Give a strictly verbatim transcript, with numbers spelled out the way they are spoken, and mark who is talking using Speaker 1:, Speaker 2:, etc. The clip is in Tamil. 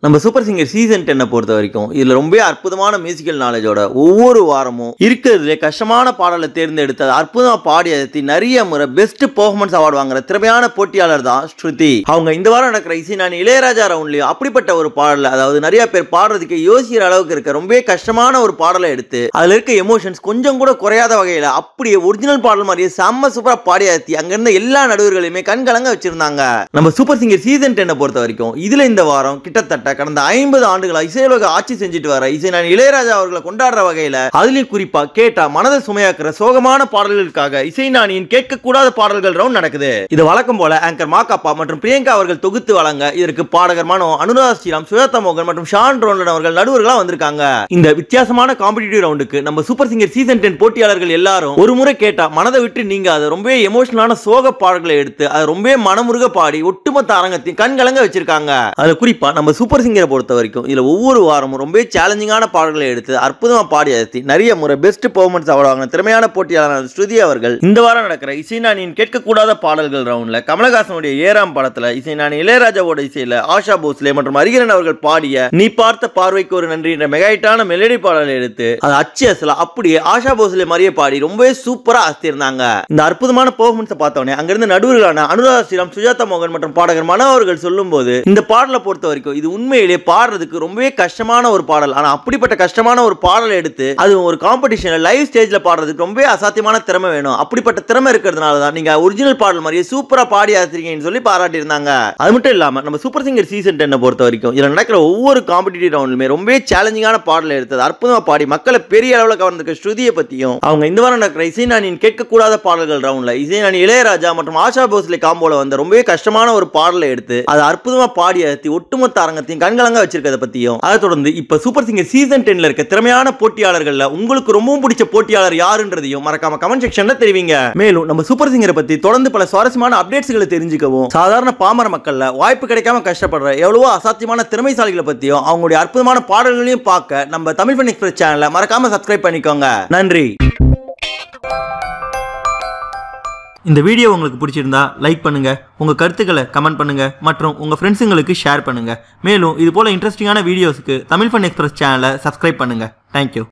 Speaker 1: நம்ம சூப்பர் சிங்கர் சீசன் டென்னை பொறுத்த வரைக்கும் இதுல ரொம்ப அற்புதமான மியூசிக்கல் நாலேஜோட ஒவ்வொரு வாரமும் இருக்கிறதுலே கஷ்டமான பாடலை தேர்ந்தெடுத்து அற்புதமா பாடி அதி நிறைய முறை பெஸ்ட் பெர்ஃபார்மன்ஸ் அவார்டு வாங்குற திறமையான போட்டியாளர் தான் ஸ்ருதி. அவங்க இந்த வாரம் நடக்கிற இசை நான் இளையராஜா ரவுண்ட்லயும் அப்படிப்பட்ட ஒரு பாடல, அதாவது நிறைய பேர் பாடுறதுக்கு யோசிக்கிற அளவுக்கு இருக்க ரொம்ப கஷ்டமான ஒரு பாடலை எடுத்து அதுல இருக்க எமோஷன்ஸ் கொஞ்சம் கூட குறையாத வகையில அப்படியே ஒரிஜினல் பாடல் மாதிரியே செம்ம சூப்பரா பாடி அதி அங்க இருந்த எல்லா நடுவர்களையுமே கண்கலங்க வச்சிருந்தாங்க. நம்ம சூப்பர் சிங்கர் சீசன் டென்னை பொறுத்த வரைக்கும் இதுல இந்த வாரம் கிட்டத்தட்ட கடந்த ஐம்பது ஆண்டுகளா இசையுலக ஆட்சி செஞ்சுட்டு வர இசை நான் இளையராஜா அவர்களை கொண்டாடுற வகையில அதுலயும் குறிப்பா கேட்டா மனதை சுமையாக்குற சோகமான பாடல்களுக்காக இசை நாணியின் கேட்கக்கூடாத பாடல்கள் ரவுண்ட் நடக்குது. இது வழக்கம் போல ஆங்கர் மாகாப்பா மற்றும் பிரியங்கா அவர்கள் தொகுத்து வழங்க இதற்கு பாடகர் மனோ, அனுராதா ஸ்ரீராம், சுஜாதா மோகன் மற்றும் ஷான் ரோலன் அவர்கள் நடுவர்களா வந்திருக்காங்க. இந்த வித்தியாசமான காம்படிட்டிவ் ரவுண்டுக்கு நம்ம சூப்பர் சிங்கர் சீசன் டென் போட்டியாளர்கள் எல்லாரும் ஒரு முறை கேட்டா மனதை விட்டு நீங்க அதை ரொம்ப எமோஷனலான சோக பாடல்களை எடுத்து அதை ரொம்ப மனமுருக பாடி ஒட்டுமொத்த அரங்கத்தையும் கண்கலங்க வச்சிருக்காங்க. அதுல குறிப்பா நம்ம சூப்பர் சிங்கரை பொறுத்த வரைக்கும் இதுல ஒவ்வொரு வாரமும் ரொம்ப சேலஞ்சிங்கான பாடல்களை எடுத்து அற்புதமா பாடி அதி நிறைய முறை பெஸ்ட் பெர்ஃபார்மன்ஸ் அவார்டு வாங்கின திறமையான போட்டியாளர் ஸ்ருதி அவர்கள் இந்த வாரம் நடக்கிற இசை நாணியின் கேட்கக்கூடாத பாடல்கள் ரவுண்ட்ல கமலஹாசனுடைய ஏழாம் படத்துல இசை நாணி இளையராஜாவோட இசையில ஆஷா போஸ்லே மற்றும் ஹரிஹரன் அவர்கள் பாடிய நீ பார்த்த பார்வைக்கு ஒரு நன்றி என்ற மெகாயிட்டான மெலடி பாடலை எடுத்து அது அச்சு அசலா அப்படியே ஆஷா போஸ்லே மாதிரியே பாடி ரொம்பவே சூப்பரா அசத்திருந்தாங்க. இந்த அற்புதமான பெர்ஃபார்மன்ஸ் பார்த்தோன்னே அங்கிருந்து நடுவர்களான அனுராதா ஸ்ரீராம், சுஜாதா மோகன் மற்றும் பாடகர் மனோ அவர்கள் சொல்லும் போது இந்த பாடலை பொறுத்த வரைக்கும் இது உண்மையிலே பாடுறதுக்கு ரொம்பவே கஷ்டமான ஒரு பாடல். ஆனா அப்படிப்பட்ட கஷ்டமான ஒரு பாடலை எடுத்து அது ஒரு காம்படிஷன்ல லைவ் ஸ்டேஜ்ல பாடுறதுக்கு ரொம்ப அசாத்தியமான திறமை வேணும். அப்படிப்பட்ட திறமை இருக்கிறதுனால தான் நீங்க ஒரிஜினல் பாடல் மாதிரியே சூப்பரா பாடி ஆசிரியங்கன்னு சொல்லி பாராட்டி இருந்தாங்க. அது மட்டும் இல்லாம நம்ம சூப்பர் சிங்கர் சீசன் டென்னை பொறுத்த வரைக்கும் இதுல நடக்கிற ஒவ்வொரு காம்படிட்டிவ் ரவுண்ட்லுமே ரொம்ப சேலஞ்சிங்கான பாடலை எடுத்தது அற்புதமா பாடி மக்களை பெரிய அளவுல கவர்ந்திருக்க ஸ்ருதியை பத்தியும் அவங்க இந்த வாரம் நடக்கிற இசை நாணியின் கேட்கக்கூடாத பாடல்கள் ரவுண்ட்ல இசை நாணி இளையராஜா மற்றும் ஆஷா போஸ்லே காம்போல வந்த ரொம்ப கஷ்டமான ஒரு பாடலை எடுத்து அது அற்புதமா பாடி அதி ஒட்டுமொத்த அரங்கத்தையும் கண்கலங்க வச்சிருக்கத பத்தியும் அதை தொடர்ந்து இப்ப சூப்பர் சிங்கர் சீசன் டென்ல இருக்க திறமையான போட்டியாளர்கள்ல உங்களுக்கு ரொம்பவும் பிடிச்ச போட்டியாளர் யாருன்றதையும் மறக்காம கமெண்ட் செக்ஷன்ல தெரிவிங்க. மேலும் நம்ம சூப்பர் சிங்கரை பத்தி தொடர்ந்து பல சுவாரஸ்யமான அப்டேட்ஸ்களை தெரிஞ்சுக்கவும் சாதாரண பாமர மக்கள்ல வாய்ப்பு கிடைக்காம கஷ்டப்படுற எவ்வளவோ அசாத்தியமான திறமைசாலிகளை பத்தியும் அவங்களுடைய அற்புதமான பாடல்களையும் பார்க்க நம்ம தமிழ் ஃபன் எக்ஸ்பிரஸ் சேனலை மறக்காம சப்ஸ்கிரைப் பண்ணிக்கோங்க. நன்றி. இந்த வீடியோ உங்களுக்கு பிடிச்சிருந்தா லைக் பண்ணுங்க, உங்க கருத்துக்களை கமெண்ட் பண்ணுங்க மற்றும் உங்க ஃப்ரெண்ட்ஸுங்களுக்கு ஷேர் பண்ணுங்க. மேலும் இது போல இன்ட்ரெஸ்டிங்கான வீடியோஸ்க்கு தமிழ் ஃபன் எக்ஸ்பிரஸ் சேனலை சப்ஸ்கிரைப் பண்ணுங்க. தேங்க்யூ.